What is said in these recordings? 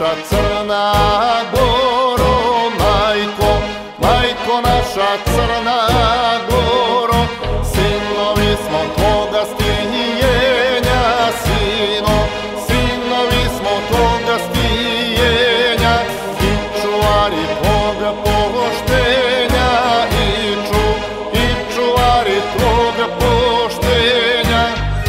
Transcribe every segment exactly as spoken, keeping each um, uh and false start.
naša Crna Goro, majko, majko naša Crna Goro, sinovi smo tvoga stijenja, sino, sinovi smo toga stijenja i čuvari tvoga poštenja, i ču, i čuvari tvoga poštenja.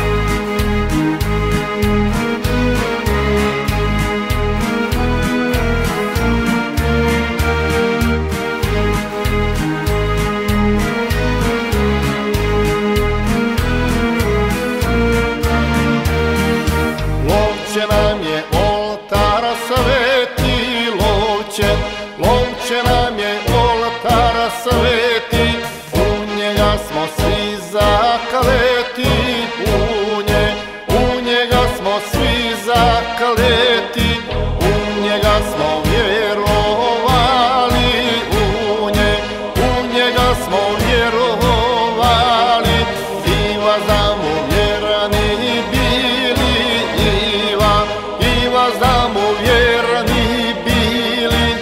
Lovće nam je oltar sveti, lovće, lovće nam je oltar sveti, u njega smo svi zakleti, u nje, u njega smo svi zakleti, u njega smo vjerovali, u nje, u njega smo vjerovali, i vas da mu vjerni bili, i vas, i vas da mu vjerni bili.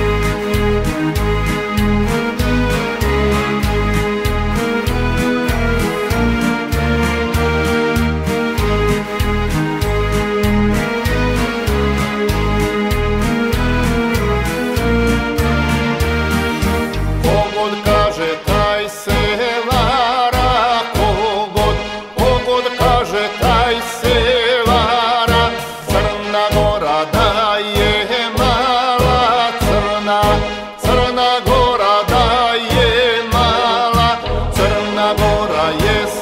Kogod kaže taj se vara, kogod, kogod kaže taj se vara, Crna Gora da je mala, Crna, Crna Gora da je mala, Crna Gora je